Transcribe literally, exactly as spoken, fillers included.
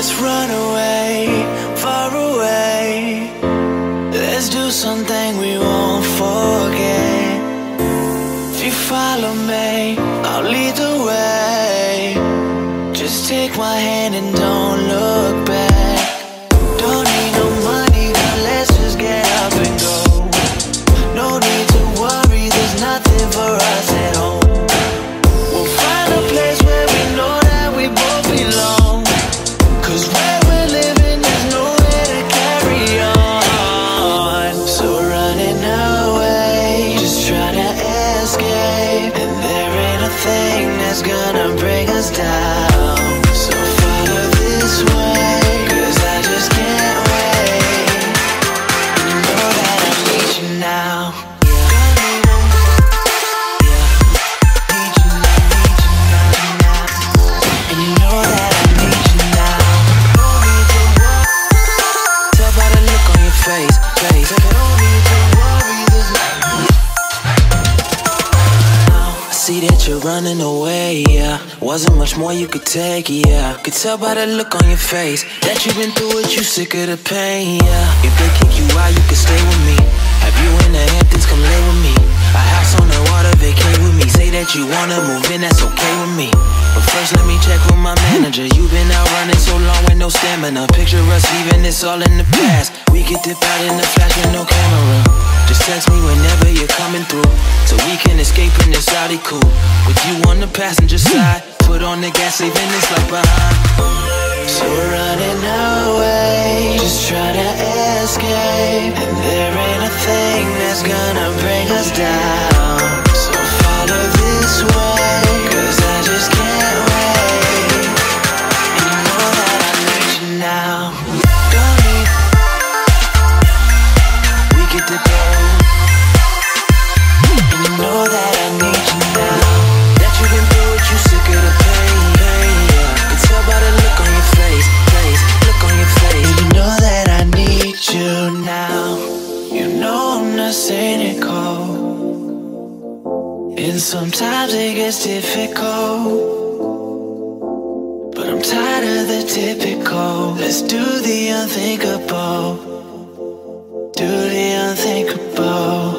Let's run away, far away. Let's do something we won't forget. If you follow me, I'll lead the way. Just take my hand and don't look back. Don't need no money, now let's just get up and go. No need to worry, there's nothing for us at home. We'll find a place where we know that we both belong. Cause where we're living, there's nowhere to carry on. So running away, just try to escape. And there ain't a thing that's gonna bring us down. So follow this way, cause I just can't wait. And you know that I need you now. See that you're running away, yeah. Wasn't much more you could take, yeah. Could tell by the look on your face that you've been through it, you sick of the pain, yeah. If they kick you out, you can stay with me. Have you in the Hamptons, come lay with me. A house on the water, vacate with me. Say that you wanna move in, that's okay with me. But first let me check with my manager. You've been out running so long with no stamina. Picture us leaving this all in the past. We could dip out in the flash with no camera. Just text me whenever you're coming through, so we can escape in this Audi coupe. With you on the passenger side, put on the gas, leaving this life behind. So running away, just try to escape. And there ain't a thing that's gonna bring us down. So follow this way, cause I just can't wait. And you know that I need you now. Don't need, we get to go. And you know that I need you now. That you've been through it, you sick of the pain, pain, yeah. Can tell by the look on your face, face, look on your face. And you know that I need you now. You know I'm not cynical, and sometimes it gets difficult, but I'm tired of the typical. Let's do the unthinkable, do the unthinkable.